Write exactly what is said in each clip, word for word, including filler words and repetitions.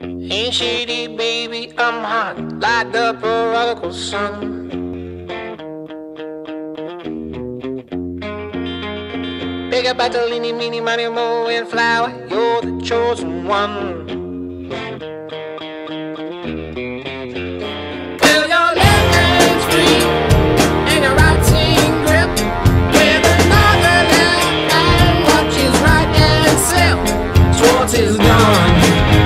Ain't shady, baby, I'm hot, like the prodigal son. Big up the leany, meeny, miny, mo, and flower, you're the chosen one. Well, your left hand's free, and your right hand grip, with another left hand watches right and self. Swartz is gone.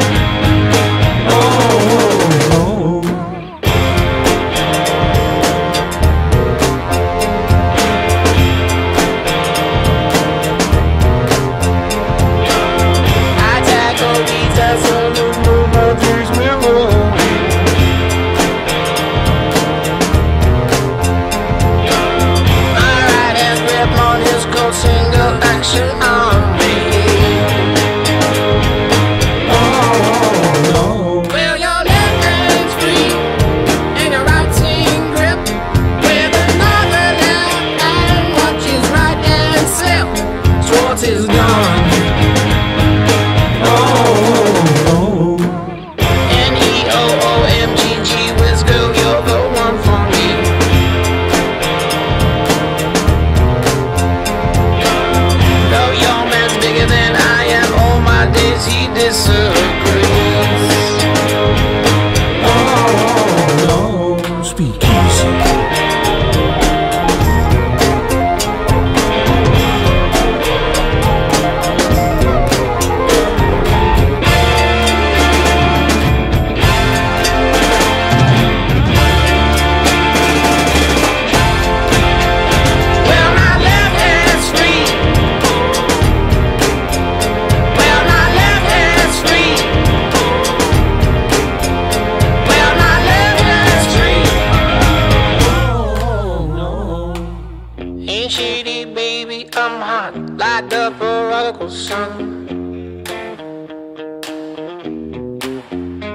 Like the prodigal son.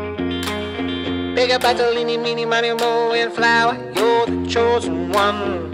Big up the leany, meeny, miny, mo, and flower, you're the chosen one.